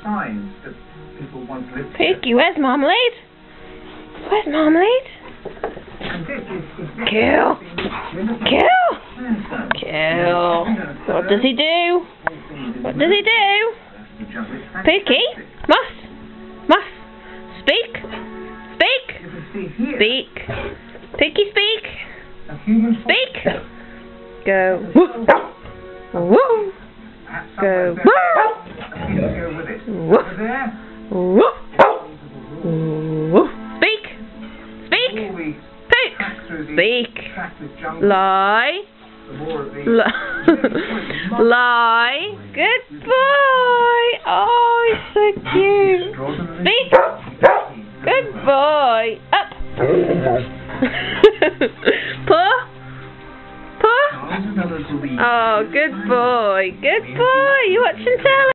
signs that people once lived Pookie, where's Marmalade? Where's Marmalade? And this is Kill! Kill! Kill! What does he do? What does he do? Pookie? Muff! Muff! Speak! Speak! Speak! Pookie, speak! Speak! Go! Woo! Woo! Go! Woo! Woo! Woo! Speak! Speak! Pook! Speak! Lie! Lie! Good boy! Oh, he's so cute! Speak! Good boy! Up! Paw! Paw! Oh, good boy! Good boy! You watching telly?